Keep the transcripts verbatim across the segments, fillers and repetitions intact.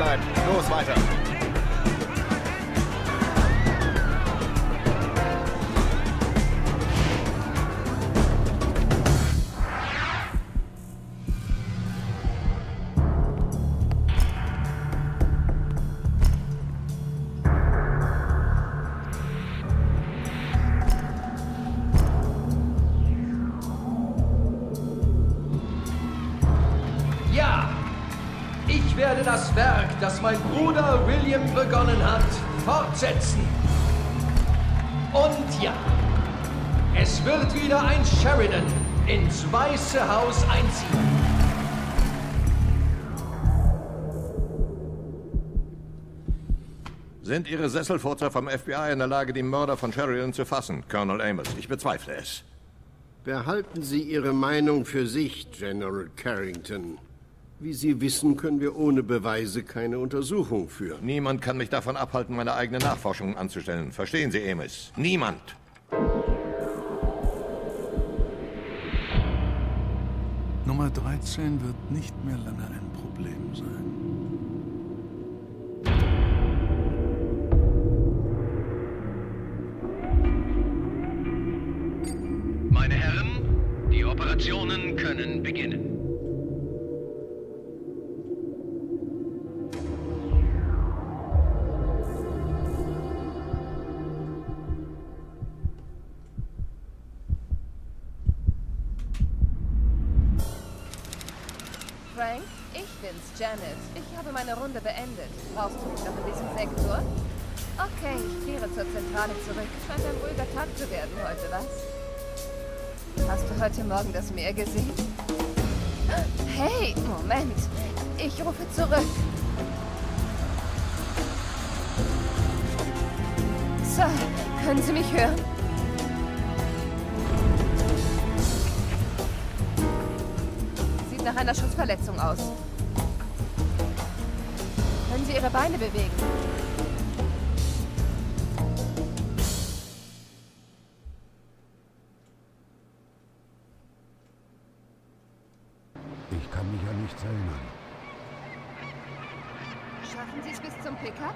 bleiben. Los, weiter. Ich werde das Werk, das mein Bruder William begonnen hat, fortsetzen. Und ja, es wird wieder ein Sheridan ins Weiße Haus einziehen. Sind Ihre Sesselfurzer vom F B I in der Lage, die Mörder von Sheridan zu fassen, Colonel Amos? Ich bezweifle es. Behalten Sie Ihre Meinung für sich, General Carrington. Wie Sie wissen, können wir ohne Beweise keine Untersuchung führen. Niemand kann mich davon abhalten, meine eigene Nachforschung anzustellen. Verstehen Sie, Amos? Niemand! Nummer dreizehn wird nicht mehr lange ein Problem sein. Meine Herren, die Operationen können beginnen. Frank, ich bin's, Janet. Ich habe meine Runde beendet. Brauchst du mich noch in diesem Sektor? Okay, ich kehre zur Zentrale zurück. Scheint ein ruhiger Tag zu werden heute, was? Hast du heute Morgen das Meer gesehen? Hey, Moment. Ich rufe zurück. Sir, können Sie mich hören? Sieht nach einer Schussverletzung aus. Können Sie Ihre Beine bewegen? Ich kann mich an nichts erinnern. Schaffen Sie es bis zum Pickup?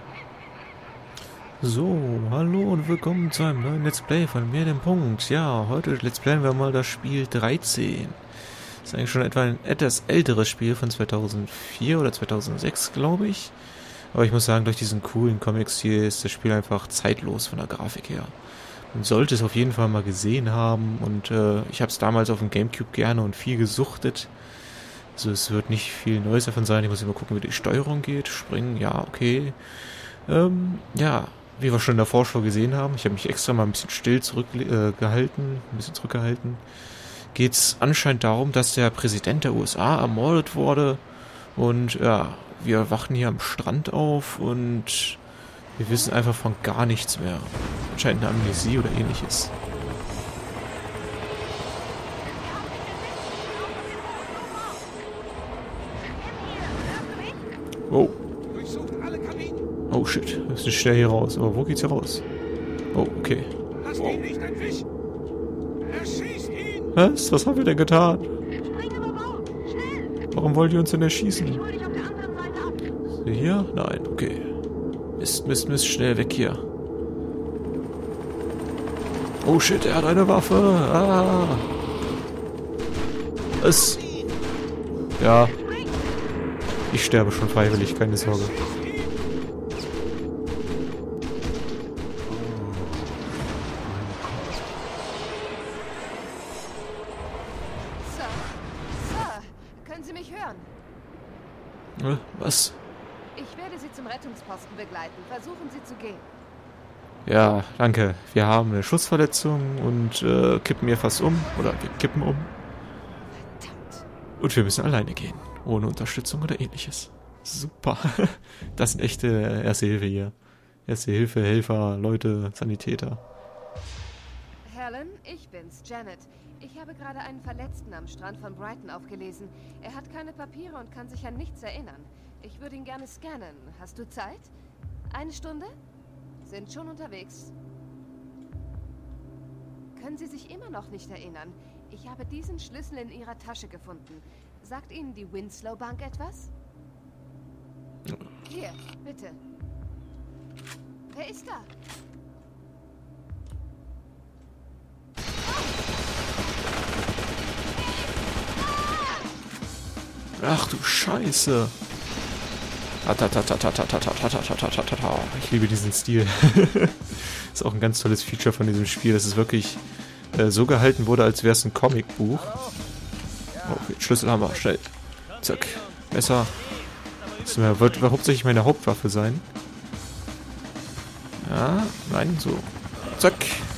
So, hallo und willkommen zu einem neuen Let's Play von mir, dem Punkt. Ja, heute Let's Playen wir mal das Spiel dreizehn. Das ist eigentlich schon etwa ein etwas älteres Spiel von zweitausendvier oder zweitausendsechs, glaube ich. Aber ich muss sagen, durch diesen coolen Comic-Stil ist das Spiel einfach zeitlos von der Grafik her. Man sollte es auf jeden Fall mal gesehen haben und äh, ich habe es damals auf dem Gamecube gerne und viel gesuchtet. Also es wird nicht viel Neues davon sein. Ich muss immer gucken, wie die Steuerung geht. Springen, ja, okay. Ähm, ja, wie wir schon in der Vorschau gesehen haben, ich habe mich extra mal ein bisschen still zurückgehalten, äh, ein bisschen zurückgehalten, geht es anscheinend darum, dass der Präsident der U S A ermordet wurde und ja, wir wachen hier am Strand auf und wir wissen einfach von gar nichts mehr. Anscheinend eine Amnesie oder ähnliches. Oh. Oh shit, wir müssen schnell hier raus. Aber wo geht's hier raus? Oh, okay. Lasst ihn nicht entwischen! Erschießt ihn! Was? Was haben wir denn getan? Warum wollt ihr uns denn erschießen? Hier? Nein, okay. Mist, Mist, Mist, schnell weg hier. Oh shit, er hat eine Waffe. Ah. Es. Ja. Ich sterbe schon freiwillig, keine Sorge. Was? Ich werde Sie zum Rettungsposten begleiten. Versuchen Sie zu gehen. Ja, danke. Wir haben eine Schussverletzung und äh, kippen hier fast um. Oder wir kippen um. Verdammt. Und wir müssen alleine gehen. Ohne Unterstützung oder ähnliches. Super. Das sind echte Erste Hilfe hier. Erste Hilfe, Helfer, Leute, Sanitäter. Helen, ich bin's, Janet. Ich habe gerade einen Verletzten am Strand von Brighton aufgelesen. Er hat keine Papiere und kann sich an nichts erinnern. Ich würde ihn gerne scannen. Hast du Zeit? Eine Stunde? Sind schon unterwegs. Können Sie sich immer noch nicht erinnern? Ich habe diesen Schlüssel in Ihrer Tasche gefunden. Sagt Ihnen die Winslow Bank etwas? Hier, bitte. Wer ist da? Ach du Scheiße. Ich liebe diesen Stil. Ist auch ein ganz tolles Feature von diesem Spiel, dass es wirklich äh, so gehalten wurde, als wäre es ein Comicbuch. Okay, Schlüssel haben wir. Schnell. Zack. Messer. Das wird hauptsächlich meine Hauptwaffe sein. Ja, nein, so. Zack.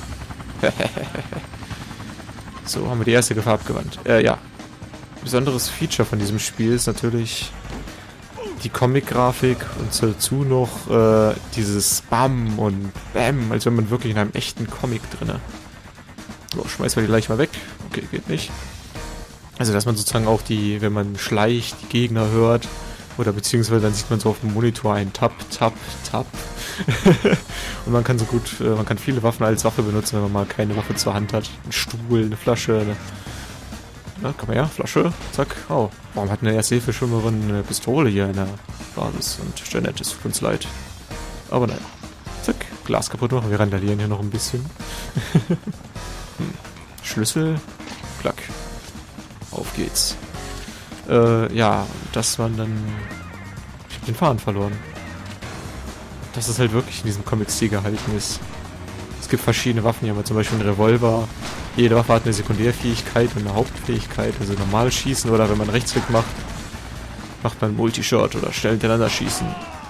So, haben wir die erste Gefahr abgewandt. Äh, ja. Besonderes Feature von diesem Spiel ist natürlich die Comic-Grafik und dazu noch äh, dieses Bam und Bam, als wenn man wirklich in einem echten Comic drinne. So, schmeißen wir die gleich mal weg. Okay, geht nicht. Also, dass man sozusagen auch die, wenn man schleicht, die Gegner hört, oder beziehungsweise dann sieht man so auf dem Monitor ein Tap, Tap, Tap. Und man kann so gut, äh, man kann viele Waffen als Waffe benutzen, wenn man mal keine Waffe zur Hand hat. Ein Stuhl, eine Flasche, eine Na, komm her, Flasche, zack. Oh, warum hat eine Erste-Hilfe-Schwimmerin eine Pistole hier in der Basis? Und Janet, es tut uns leid. Aber naja. Zack, Glas kaputt machen. Wir randalieren hier noch ein bisschen. hm. Schlüssel, klack. Auf geht's. Äh, ja, dass man dann... Ich hab den Faden verloren. Dass es halt wirklich in diesem Comic-Stil gehalten ist. Es gibt verschiedene Waffen. Hier haben wir zum Beispiel einen Revolver. Jede Waffe hat eine Sekundärfähigkeit und eine Hauptfähigkeit, also normal schießen oder wenn man Rechtsklick macht, macht man Multishot oder schnell hintereinander schießen.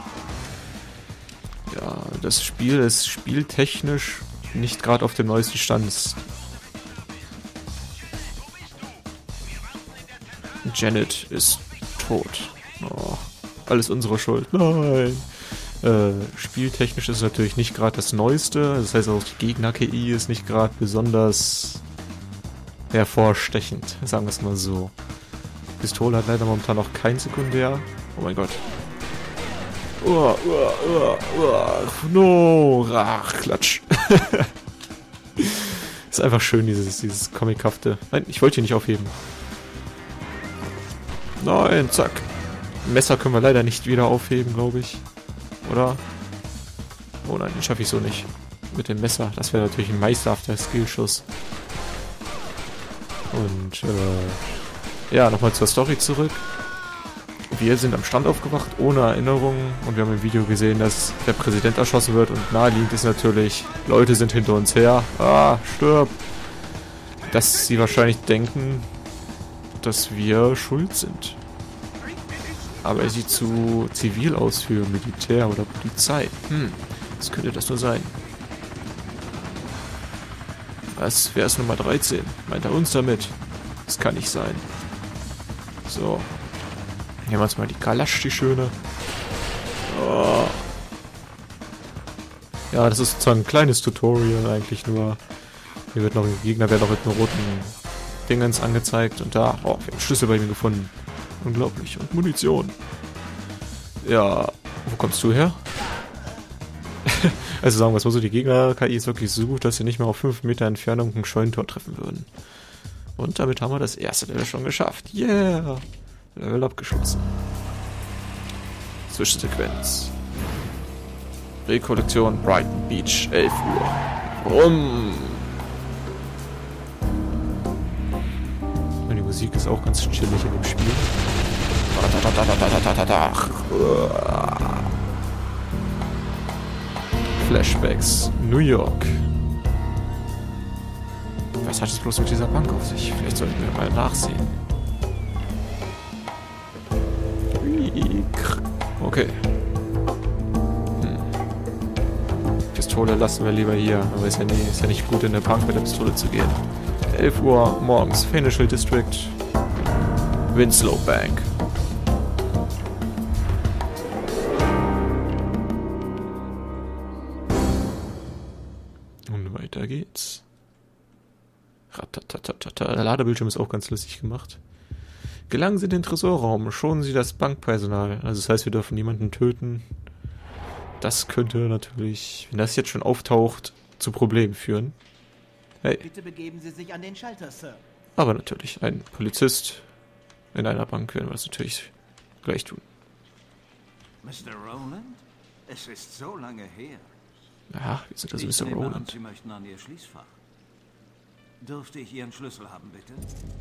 Ja, das Spiel ist spieltechnisch nicht gerade auf dem neuesten Stand. Janet ist tot. Oh, alles unsere Schuld. Nein. Äh, spieltechnisch ist es natürlich nicht gerade das Neueste. Das heißt auch, die Gegner-K I ist nicht gerade besonders hervorstechend, sagen wir es mal so. Die Pistole hat leider momentan noch kein Sekundär. Oh mein Gott. Uah, uah, uah, uah. No, ach, Klatsch. Ist einfach schön, dieses, dieses Comichafte. Nein, ich wollte hier nicht aufheben. Nein, zack. Messer können wir leider nicht wieder aufheben, glaube ich. Oder? Oh nein, den schaffe ich so nicht. Mit dem Messer. Das wäre natürlich ein meisterhafter Skillschuss. Und, äh... ja, nochmal zur Story zurück. Wir sind am Strand aufgewacht, ohne Erinnerungen. Und wir haben im Video gesehen, dass der Präsident erschossen wird. Und naheliegend ist natürlich, Leute sind hinter uns her. Ah, stirb! Dass sie wahrscheinlich denken, dass wir schuld sind. Aber er sieht zu zivil aus für Militär oder Polizei. Hm, was könnte das nur sein? Was? Wer ist Nummer dreizehn? Meint er uns damit? Das kann nicht sein. So. Nehmen wir uns mal die Kalasch, die schöne. Oh. Ja, das ist zwar ein kleines Tutorial eigentlich nur. Hier wird noch ein Gegner, werden noch mit einem roten Dingens angezeigt. Und da, oh, wir haben Schlüssel bei ihm gefunden. Unglaublich. Und Munition. Ja, wo kommst du her? Also sagen wir es mal so, die Gegner-K I ist wirklich so gut, dass sie nicht mehr auf fünf Meter Entfernung ein Scheunentor treffen würden. Und damit haben wir das erste Level schon geschafft. Yeah! Level abgeschlossen. Zwischensequenz. Rekollektion Brighton Beach, elf Uhr. Rum! Und die Musik ist auch ganz chillig in dem Spiel. Flashbacks. New York. Was hat es bloß mit dieser Bank auf sich? Vielleicht sollten wir mal nachsehen. Okay. Hm. Pistole lassen wir lieber hier. Aber ist ja, nie, ist ja nicht gut, in der Bank mit der Pistole zu gehen. elf Uhr morgens. Financial District. Winslow Bank. Und weiter geht's. Ratatatata. Der Ladebildschirm ist auch ganz lustig gemacht. Gelangen Sie in den Tresorraum, schonen Sie das Bankpersonal. Also das heißt, wir dürfen niemanden töten. Das könnte natürlich, wenn das jetzt schon auftaucht, zu Problemen führen. Hey. Bitte begeben Sie sich an den Schalter, Sir. Aber natürlich, ein Polizist in einer Bank werden wir das natürlich gleich tun. Mister Rowland? Es ist so lange her. Ja, wir sind also Ich Mister nehme an, Rowland. Sie möchten an Ihr Schließfach. Dürfte ich Ihren Schlüssel haben, bitte?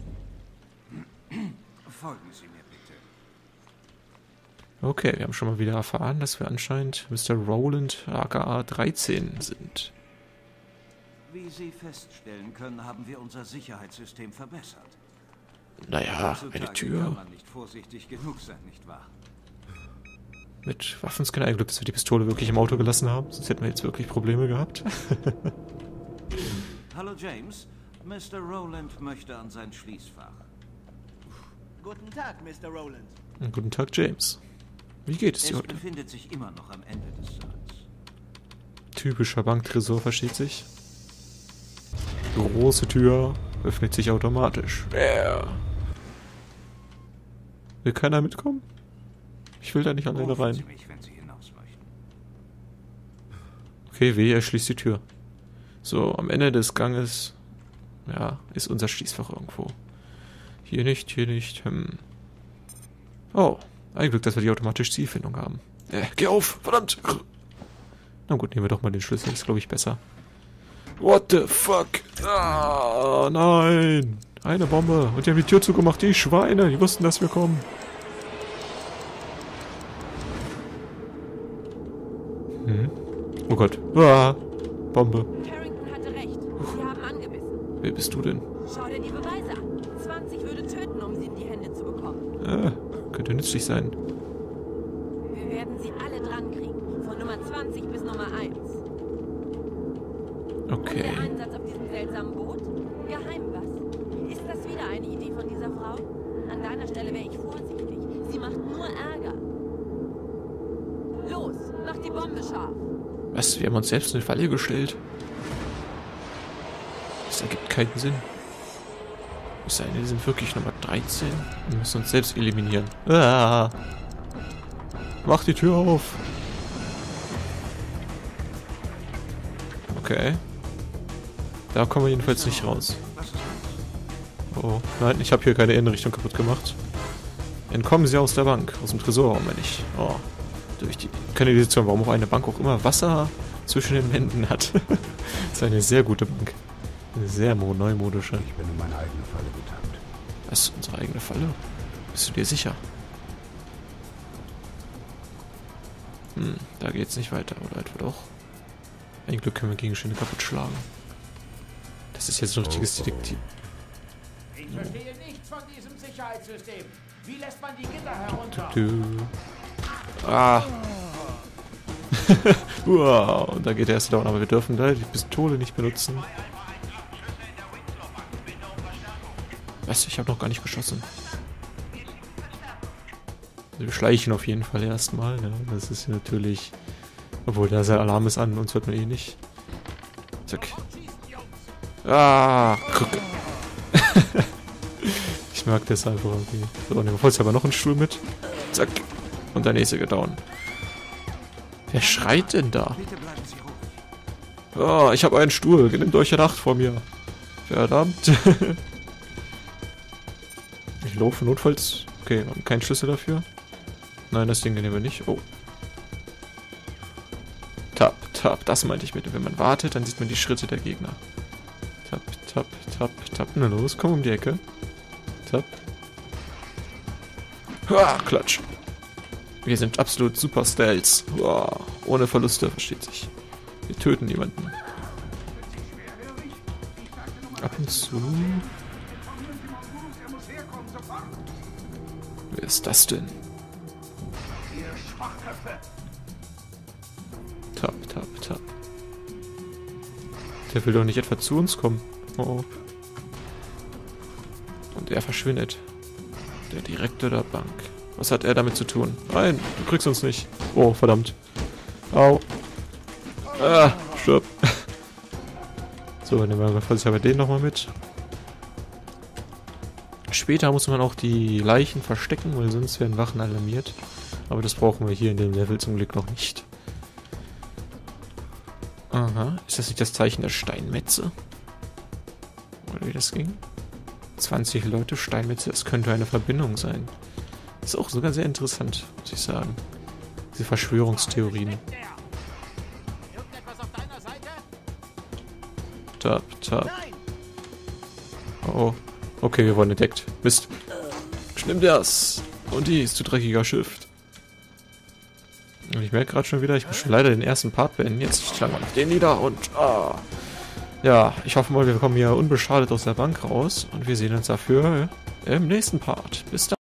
Folgen Sie mir bitte. Okay, wir haben schon mal wieder erfahren, dass wir anscheinend Mister Rowland aka dreizehn sind. Wie Sie feststellen können, haben wir unser Sicherheitssystem verbessert. Naja, Heutzutage eine Tür kann man nicht vorsichtig genug sein, nicht wahr? mit Waffenscanner. Ein Glück, dass wir die Pistole wirklich im Auto gelassen haben, sonst hätten wir jetzt wirklich Probleme gehabt. Hallo James, Mister Rowland möchte an sein Schließfach. Guten Tag, Mister Rowland. Guten Tag, James. Wie geht es dir Es heute? befindet sich immer noch am Ende des Saals. Typischer Banktresor, versteht sich. Große Tür, öffnet sich automatisch. Yeah. Will keiner mitkommen? Ich will da nicht alleine Rufen rein. Sie mich, wenn Sie hinaus möchten. Okay, weh, er schließt die Tür. So, am Ende des Ganges, ja, ist unser Schließfach irgendwo. Hier nicht, hier nicht, hm. Oh, ein Glück, dass wir die automatische Zielfindung haben. Äh, geh auf, verdammt! Na gut, nehmen wir doch mal den Schlüssel, ist glaube ich besser. What the fuck? Ah, nein! Eine Bombe. Und die haben die Tür zugemacht, die Schweine, die wussten, dass wir kommen. Hm. Oh Gott. Ah, Bombe. Carrington hatte recht. Sie haben angebissen. Wer bist du denn? Schau dir die Beweise an. zwanzig würde töten, um sie in die Hände zu bekommen. Ah, könnte nützlich sein. Wir werden sie alle dran kriegen. Von Nummer zwanzig bis Nummer eins. Okay. Und der Einsatz auf diesem seltsamen Boot? Geheim was? Ist das wieder eine Idee von dieser Frau? An deiner Stelle wäre ich vorsichtig. Sie macht nur Ärger. Los, mach die Bombe scharf. Was? Wir haben uns selbst eine Falle gestellt. Das ergibt keinen Sinn. Es sei denn, wir sind wirklich Nummer dreizehn und müssen uns selbst eliminieren. Ah. Mach die Tür auf. Okay. Da kommen wir jedenfalls nicht raus. Oh, nein, ich habe hier keine Innenrichtung kaputt gemacht. Entkommen Sie aus der Bank, aus dem Tresorraum, meine ich. Oh, durch die Kanalisation, warum auch eine Bank auch immer Wasser zwischen den Wänden hat. Das ist eine sehr gute Bank. Eine sehr neumodische. Ich bin in meine eigene Falle getappt. Was ist unsere eigene Falle? Bist du dir sicher? Hm, da geht's nicht weiter, oder etwa doch? Ein Glück können wir Gegenstände kaputt schlagen. Das ist jetzt ein richtiges Detektiv. Ich verstehe nichts von diesem Sicherheitssystem. Wie lässt man die Gitter herunter? Du. Ah. Wow, und da geht der erste down, aber wir dürfen da die Pistole nicht benutzen. Was? Ich habe noch gar nicht geschossen. Also wir schleichen auf jeden Fall erstmal. Ja. Das ist natürlich... Obwohl, der Alarm ist an, uns hört man eh nicht. Zack. Ah, Krücke. Ich mag das einfach irgendwie. So, nehmen wir vollständig aber noch einen Stuhl mit. Zack. Und der nächste geht down. Wer schreit denn da? Oh, ich habe einen Stuhl. Nehmt euch eine Acht vor mir. Verdammt. Ich laufe notfalls. Okay, wir haben keinen Schlüssel dafür. Nein, das Ding nehmen wir nicht. Oh. Tap, tap. Das meinte ich mit. Wenn man wartet, dann sieht man die Schritte der Gegner. Tap, tap, tap, tap. Na los, komm um die Ecke. Tap. Ha, Klatsch. Wir sind absolut super Stealths. Wow. Ohne Verluste, versteht sich. Wir töten niemanden. Ab und zu. Wer ist das denn? Tap, tap, tap. Der will doch nicht etwa zu uns kommen. Oh. Und er verschwindet. Der Direktor der Bank. Was hat er damit zu tun? Nein, du kriegst uns nicht. Oh, verdammt. Au. Ah, stirb. So, nehmen wir vorsichtshalber den nochmal mit. Später muss man auch die Leichen verstecken, weil sonst werden Wachen alarmiert. Aber das brauchen wir hier in dem Level zum Glück noch nicht. Aha, ist das nicht das Zeichen der Steinmetze? Oder wie das ging? zwanzig Leute, Steinmetze, es könnte eine Verbindung sein. Ist auch sogar sehr interessant, muss ich sagen. Die Verschwörungstheorien. Tap, tap. Oh, okay, wir wurden entdeckt. Mist. Nimm das. Und die ist zu dreckiger Shift. Und ich merke gerade schon wieder, ich muss schon leider den ersten Part beenden. Jetzt schlagen wir noch den nieder und... Ah. Ja, ich hoffe mal, wir kommen hier unbeschadet aus der Bank raus. Und wir sehen uns dafür im nächsten Part. Bis dann.